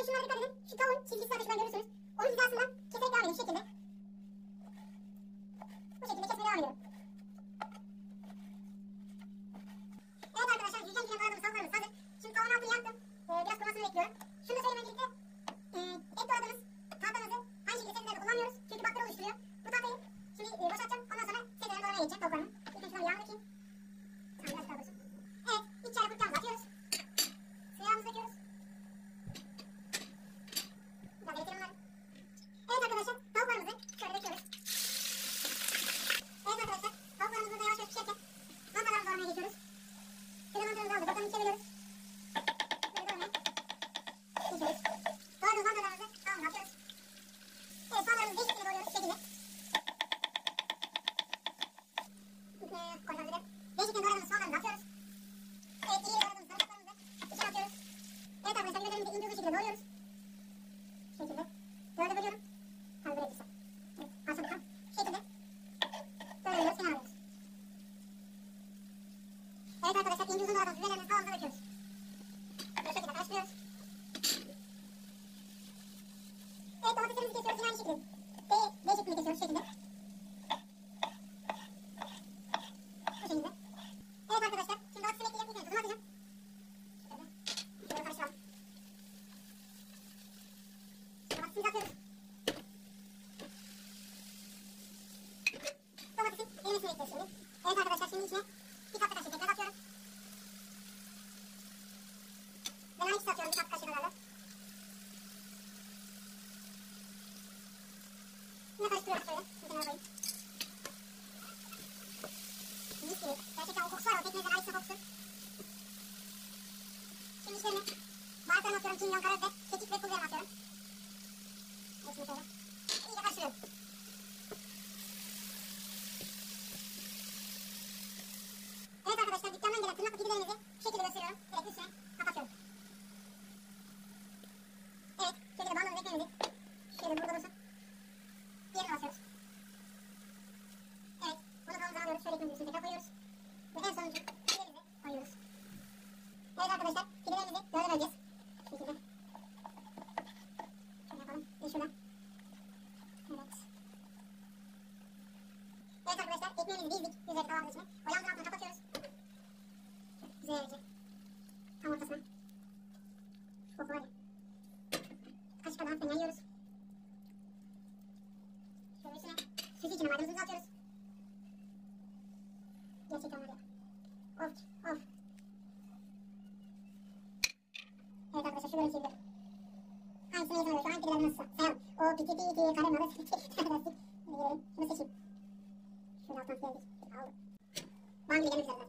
şunlara dikkat edin. Şu tavuğun çizgisi var, şuradan görürsünüz. Onun hizasından keserek devam edin şu şekilde. Bu şekilde kesmeye devam ediyorum. Evet arkadaşlar, yüzden yine doğradığımız tavuklarımız hazır. Şimdi tavuğun altını yaktım. Biraz kurumasını bekliyorum. Şunu da söyleyeyim öncelikle. Et doğradığımız tahtamızı aynı şekilde sebzelerde kullanmıyoruz. Çünkü bakteri oluşturuyor. Bu tahtayı şimdi boşaltacağım. Ondan sonra sebzeleri doğramaya geçeceğim tavuklarımı. İlk önce şuradan yağını dökeyim. Tamam, biraz daha dursun. Evet, 3 çare kurtçağımızı atıyoruz. Suyağımızı döküyoruz. Biraz eritelim onları. Evet arkadaşlar, tavuklarımızı şöyle döküyoruz. Evet arkadaşlar, tavuklarımız burada yavaş yavaş pişerken mantarlarımızı doğramaya geçiyoruz. Şöyle mantarımızı aldık, ortadan ikiye bölüyoruz. Böyle doğramaya geçiyoruz. Doğradığımız mantarlarımızı tavamıza atıyoruz. Evet, soğanlarımızı değişik şekilde doğruyoruz şu şekilde. Koyacağız bir de. Değişikten doğradığımız soğanlarımızı atıyoruz. Evet, iyi doğradığımız sarımsaklarımızı içine atıyoruz. Evet arkadaşlar, biberlerimizi ince bir şekilde doğruyoruz. Şu şekilde. Dörde bölüyorum. Tabii böyle güzel. Evet, alsam bakalım. Şu şekilde. Böyle bölüyoruz, kenara alıyoruz. Evet arkadaşlar, ince uzun doğradığımız biberlerimizi tavamıza döküyoruz. Bu şekilde karıştırıyoruz. Evet, domateslerimizi kesiyoruz yine aynı şekilde. D şeklinde kesiyoruz şu şekilde. Bu şekilde. Evet arkadaşlar, şimdi domatesi bekleyeceğim. İlk önce tuzunu atacağım. Şöyle. Şöyle karıştıralım. Domatesimizi atıyoruz. Domatesin erimesini bekliyoruz şimdi. Evet arkadaşlar, şimdi içine bir tatlı kaşığı pekmez atıyorum. Ben aynı ikisi atıyorum bir tatlı kaşığı kadarla. Yine karıştırıyoruz şöyle. Şimdi kenara koyayım. Mis gibi. Gerçekten o kokusu var, o pekmezden ayrıca kokusu. Şimdi içlerine baharatlarını atıyorum. Kimyon, karabiber, kekik ve pul biber atıyorum. Hepsini şöyle. İyice karıştırıyorum. Evet arkadaşlar, dükkandan gelen tırnaklı gibilerinizi bu şekilde gösteriyorum. Direkt üstüne kapatıyorum. Evet, şöyle bandımız ekmeğimizi. Şöyle burada dursun. Diğerini basıyoruz. Evet, bunu kavanoza alıyoruz. Şöyle ekmeğimizi üstüne tekrar koyuyoruz. Ve en sonuncu pidemizi koyuyoruz. Evet arkadaşlar, pidelerimizi dörde böleceğiz. Şu şekilde. Şöyle yapalım. Ve şuradan. Evet. Evet arkadaşlar, ekmeğimizi dizdik. Güzelce tavamızın içine. Ocağımızın altını kapatıyoruz. Güzelce. Tam ortasına. Şu koku var ya. Kaşık kadar hafiften yayıyoruz. Şöyle üstüne süsü için maydanozumuzu atıyoruz. Gerçekten var ya. Of of. Evet arkadaşlar, şu görüntüyü görün. Hangisine yazılıyor şu an? Pideler nasılsa. Sayalım. O piti piti karamalı piti. Hadi girelim. Şunu seçeyim. Şöyle alttan geldik. Aldım. Bana gibi gelmek üzere.